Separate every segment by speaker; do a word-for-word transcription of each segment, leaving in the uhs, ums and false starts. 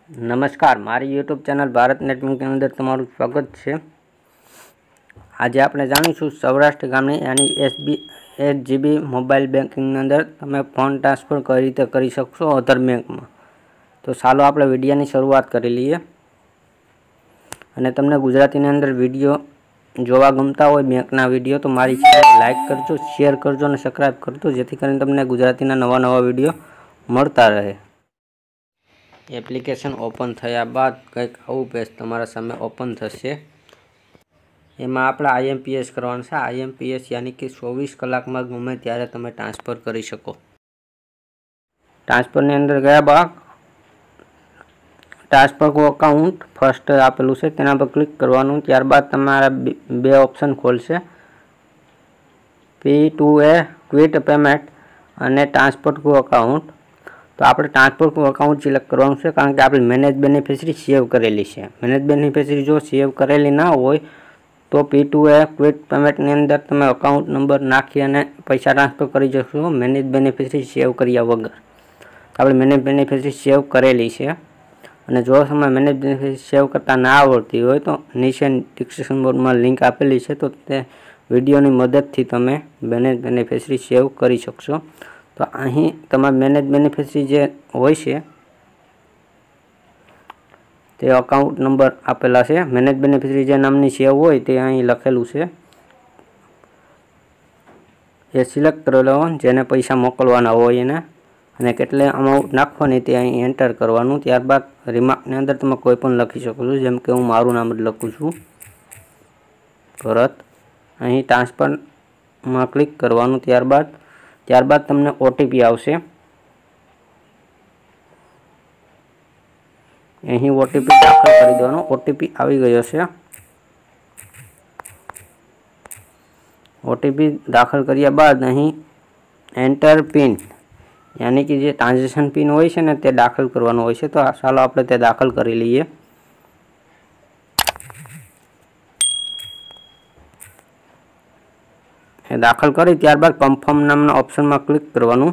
Speaker 1: नमस्कार, मारी YouTube channel Bharat net banking अंदर तमारू स्वागत है। आज आपने जाणीशुं सौराष्ट्र गामनी यानी एसबी एट जीबी मोबाइल बैंकिंग अंदर तमे फोन ट्रांसफर कई रीते करी शकशो अदर बैंक में। तो चालो आपणे विडियोनी शरूआत करी लीए। अने तमने गुजरातीनी अंदर विडियो जोवा गमता होय बैंकना विडियो तो मारी चेनल लाइक करजो, शेर करजो और सब्सक्राइब करजो, जेथी करीने तमने गुजरातीना नवा नवा विडियो मळता रहे। एप्लिकेशन ओपन थया बाद कंईक आवुं पेज तमारा सामे ओपन थशे। एमां आपणे आईएमपीएस करवानुं छे। आईएमपीएस यानी कि चौबीस कलाक में गमे त्यारे तमे ट्रांसफर करी शको। ट्रांसफरनी अंदर गया बाद ट्रांसफर को अकाउंट फर्स्ट आपेलू छे तेना पर क्लिक करवानुं। त्यारबाद तमारा बे ऑप्शन खोलशे, P to A quick payment अने ट्रांसफर टू अकाउंट। तो आपणे ट्रांसफर टू अकाउंट सिलेक्ट करवानुं छे, कारण के आपणे मैनेज बेनिफिशरी सेव करेली छे। मैनेज बेनिफिशरी जो सेव करेली ना होय तो P to A quick payment नी अंदर तमे अकाउंट नंबर नाखी अने पैसा ट्रांसफर करी शकशो मैनेज बेनिफिशरी सेव कर्या वगर। आपणे मैनेज बेनिफिशरी सेव करेली छे अने जो समय मैनेज बेनिफिशरी सेव करता ना आवडती होय तो नीचे डिस्क्रिप्शन बोर्ड में लिंक आपेली छे, तो ते विडियोनी मददथी तमे मैनेज बेनिफिशरी सेव करी शकशो। तो अहीं तमारे मैनेज बेनिफिशरी जे होय छे ते अकाउंट नंबर आपेला छे। मैनेज बेनिफिशरी जे नामनी सेव होय ते अहीं लखेलुं छे, ए सिलेक्ट करेलो जेने पैसा मोकलवाना होय एने अने केटले अमाउंट नाखवानी ते अहीं एंटर करवानुं। त्यारबाद रिमार्कनी अंदर तमे कोई पण लखी शको छो, जेम के हुं मारुं नाम ज लखुं छुं भरत। अहीं ट्रांसफर में क्लिक करवानुं। त्यारबाद त्यारबाद तमने ओटीपी आवशे। अहीं ओटीपी दाखल करी देवानो। ओटीपी आवी गयो छे। ओटीपी दाखल कर्या बाद अहीं एंटर पिन यानी कि जे ट्रांजेक्शन पिन होय छे ने ते दाखल करवानो होय छे। तो चालो आपणे ते दाखल करी लईए। ए दाखल करी त्यारबाद कन्फर्म नामना ऑप्शन में क्लिक करवानुं।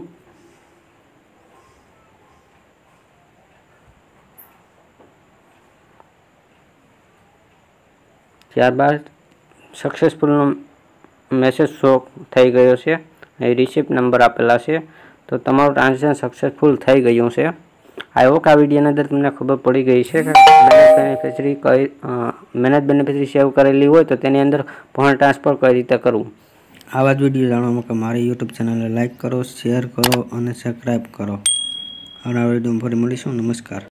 Speaker 1: त्यारबाद सक्सेसफुल मैसेज शो थई गयो छे। ए रिसिप्ट नंबर आपेला छे। तो तमारुं ट्रांजेक्शन सक्सेसफुल थई गयुं छे। आई होप आ विडियोनी अंदर तमने खबर पड़ी गई है कि मैनेज बेनिफिशरी कई मैनेज बेनिफिशरी सेव करेली होय तो तेनी अंदर फंड ट्रांसफर कई रीते करवुं। आवा ज विडियो जाणवा माटे मारी यूट्यूब चेनल ने लाइक करो, शेर करो और सब्सक्राइब करो। आवनारा विडियो में फरी मळीशुं। नमस्कार।